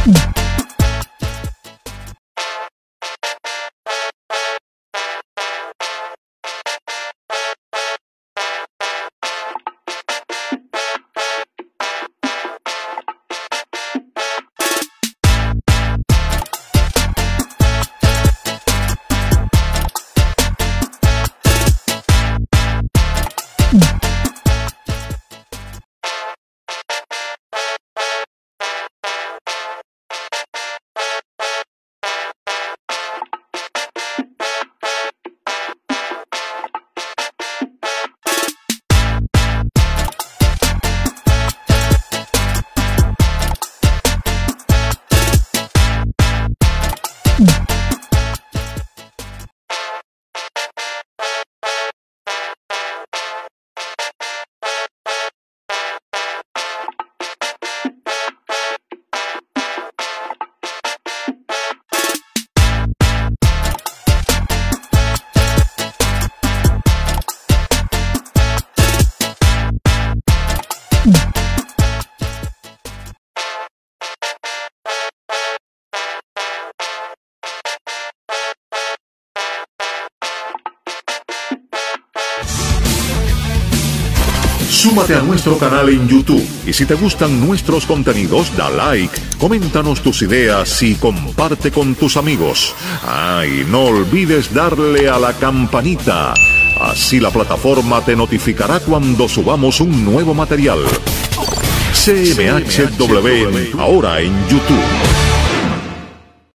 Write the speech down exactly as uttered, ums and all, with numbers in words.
Súmate a nuestro canal en YouTube y si te gustan nuestros contenidos, da like, coméntanos tus ideas y comparte con tus amigos. Ah, y no olvides darle a la campanita. Así la plataforma te notificará cuando subamos un nuevo material. C M H W, ahora en YouTube.